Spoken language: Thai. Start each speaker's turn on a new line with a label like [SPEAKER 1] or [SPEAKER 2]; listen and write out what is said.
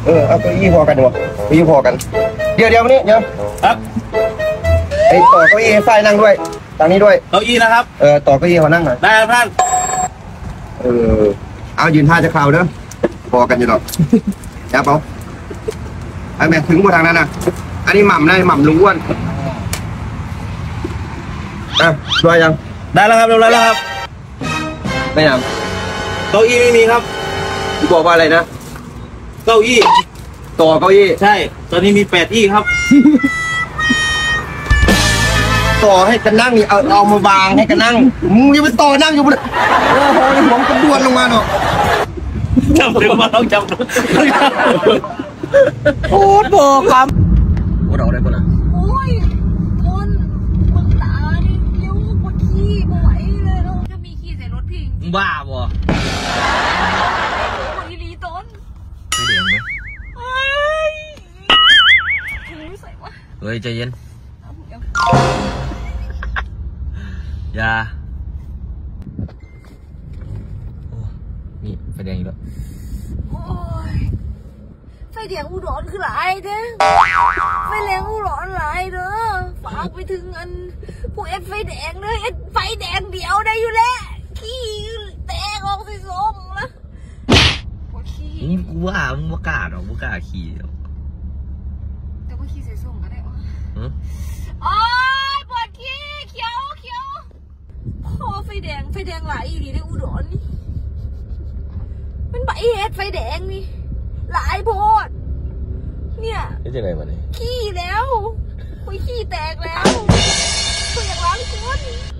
[SPEAKER 1] เอาเก้าอี้พอกันดีกว่าเก้าอี้พอกันเดี๋ยวนี้
[SPEAKER 2] ครับ
[SPEAKER 1] ไอ้ต่อเก้าอี้ให้ฝ้ายนั่งด้วยทางนี้ด้วย
[SPEAKER 2] เก้าอี้นะครับ
[SPEAKER 1] ต่อเก้าอี้เขานั่งหน่อย
[SPEAKER 2] ได้ครับท่าน
[SPEAKER 1] เอายืนท่าจะคราวเด้อพอกันอยู่หรอกยับเอาไอ้แม่ถึงมาทางนั้นนะอันนี้หม่ำได้หม่ำลุงอ้วนด้วยยัง
[SPEAKER 2] ได้แล้วครับเรียบร้อยแล้วครับ
[SPEAKER 1] ไม่ยัง
[SPEAKER 2] เก้าอี้ไม่มีครับ
[SPEAKER 1] บอกว่าอะไรนะ
[SPEAKER 2] เก้าอี้
[SPEAKER 1] ต่อเก้าอี้
[SPEAKER 2] ใช่ตอนนี้มี8 อี้ครับ
[SPEAKER 1] ต่อให้กันนั่งนี่เอามาวางให้กันนั่งมึงยังไปต่อนั่งอยู่บนโอ้โหหัวมันกระดวนลงมาเนาะ
[SPEAKER 2] จำเรื่องมาต้องจำ
[SPEAKER 1] โอ้โหครับโอ้เราได้ปะล่ะ
[SPEAKER 3] โอ้ยคนมึงตาดิเลี้ยวปวดขี้ไม่ไหวเลยเราจะมีขี้ใส่รถพิง
[SPEAKER 2] บ้าบ่
[SPEAKER 3] คนอีลีต้น
[SPEAKER 1] ไม่เดือดไหม
[SPEAKER 3] ไม่ใส่วะ
[SPEAKER 2] เฮ้ยใจเย็นอย่านี่ไฟแดงอีกแล้ว
[SPEAKER 3] โอ้ยไฟแดงอุดรคือหลายเด้ไฟแดงอุดรหลายเด้อฝากไปถึงอันพวกไฟแดงเลยไฟแดงเดียวได้อยู่แล้วขี้แตกออกสีส้มนะ
[SPEAKER 2] กูว่ามึงว่ากล้าหรอมึงกล้าขี่
[SPEAKER 3] แต่ว่าขี้สีส้มก็ได้วะอ๋อปวดขี้เขียวพอไฟแดงหลายอีดีได้อุดรนี่มันใบเฮ็ดไฟแดงนี่หลายโพดเนี่ย
[SPEAKER 2] นี่จะไงมาเนี่ย
[SPEAKER 3] ขี้แล้วคุยขี้แตกแล้วคุยอย่างล้างก้น